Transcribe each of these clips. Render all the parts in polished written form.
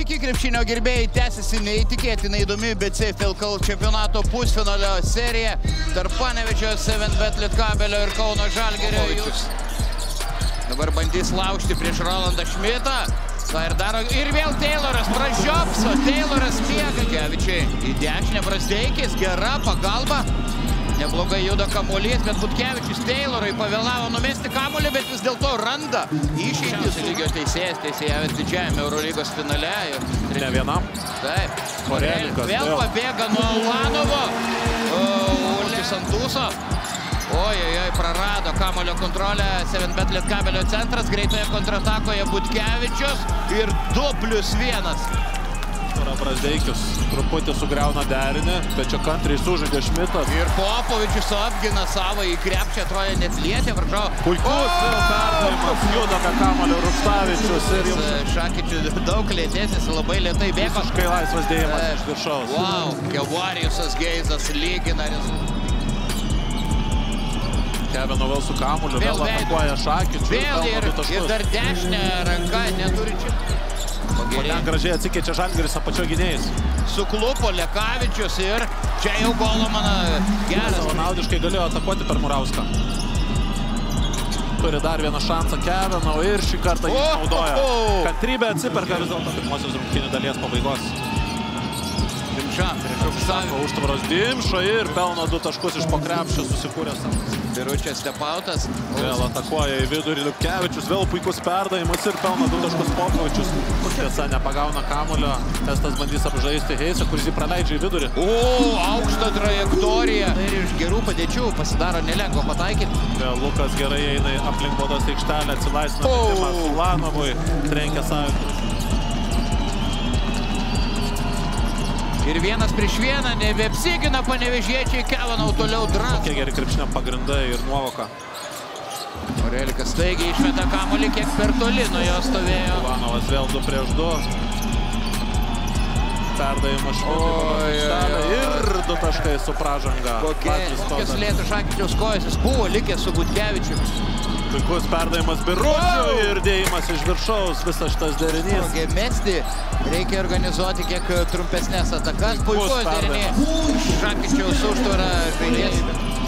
Sveiki, krepšinio gerbėjai, tęsiasi neįtikėtinai įdomi BCF LKL čempionato pusfinalio serija tarp Panevėžio 7bet Lietkabelio ir Kauno Žalgirio. Dabar bandys laužti prieš Rolandą Šmitą. Tai ir daro. Ir vėl Tayloras pražiopso. Tayloras miega. Kevičiai į dešinę Brazdeikis. Gera pagalba. Neblogai juda kamuolys, bet Butkevičius Taylorui pavėlavo numesti kamuolį, bet vis dėlto randa išeitį su lygio teisėjavęs didžiajame Eurolygos finale. Ne vienam. Taip. Vėl pabėga nuo Ulanovo. Ulis Santuso. Ojojoj, prarado kamuolio kontrolę 7bet Lietkabelio centras. Greitoje kontratakoje Butkevičius ir 2+1. Brazdeikis truputį sugriauna derinį, bet čia kantriai sužaidė Šmitas. Ir Popovičius apgina savo į krepšį, atrodė net lietė varžovą. Puikus vėl perdavimas, juda be kamuolio Rustavičius ir jau... Šakyčius daug lėtesnis, labai lėtai bėgo. Visiškai laisvas dėjimas iš viršaus. Wow, Kevarijusas Geizas lygina. Kevino vėl su kamuoliu, vėl atakuoja Šakyčius. Vėl ir dar dešinę ranką neturičiu. Ten gražiai atsikeičia Žalgiris apačio gynėjais. Suklupo Lekavičius ir čia jau golo mano geras. Savanaudiškai galėjo atakuoti per Murauską. Turi dar vieną šansą Kevino ir šį kartą jį naudoja. Kantrybė atsiperka vis dėlto pirmosios rungtynių dalies pabaigos. Dimša prieš Aukštavį. Užtvaros Dimša ir pelno 2 taškus iš po krepšio susikūręs. Biručias stepautas. Vėl atakuoja į vidurį Liukevičius, vėl puikus perdavimas ir pelno 2 taškus Popovičius. Tiesa, nepagauna kamulio. Estas bandys apžaisti Heisą, kuris jį praleidžia į vidurį. Aukšta trajektorija. Ir iš gerų padėčių pasidaro nelengva pataikyti. Vėl Lukas gerai eina aplink baudos aikštelę, atsilaisvina metimas Ulanovui, trenkia Savičius. Ir 1+1, nebeapsigina panevėžiečiai, Kevinau toliau drąs. Kokie geri krepšinio pagrindai ir nuovoka. Aurelikas staigiai išmeta kamuolį, kiek per toli nuo jo stovėjo. Ulanovas vėl 2+2. Perdavimas Šmitui ir 2 taškai su pražanga. Kokias lėtų Šakyčiaus kojas, jis buvo likęs su Butkevičiu. Puikus perdavimas Biručiu ir dėjimas iš viršaus, visas šitas derinys. Mesti reikia organizuoti kiek trumpesnės atakas. Puikus derinys. Šakyčiaus užtvara žaidėjas.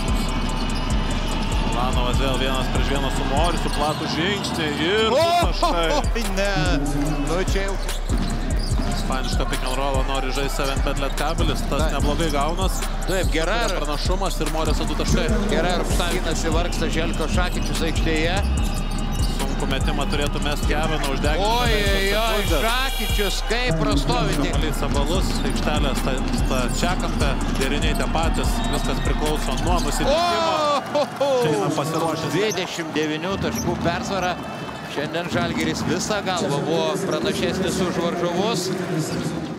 Ulanovas vėl 1+1 su Morisu, platų žingsnį ir 2 taškai. Ne, nu čia jau. Ispanišką pick and rollą nori žaisti 7bet Lietkabelis, tas neblogai gaunas. Taip, gera. Pranašumas ir Moriso 2 taškai. Gera, Rupštavinas įvargsta Želko Šakyčius aikštėje. Sunku metimą turėtų mesti Kevino uždeginti. Ojojoj, Šakyčius, kaip prastovinti. Kamuolys Sabalus, aikštelės stačiakampė, deriniai tie patys, viskas priklauso nuo nusiteikimo. Čia pasiruošęs. 29 taškų persvara. Šiandien Žalgiris visą galvą buvo pranašesnis už varžovus.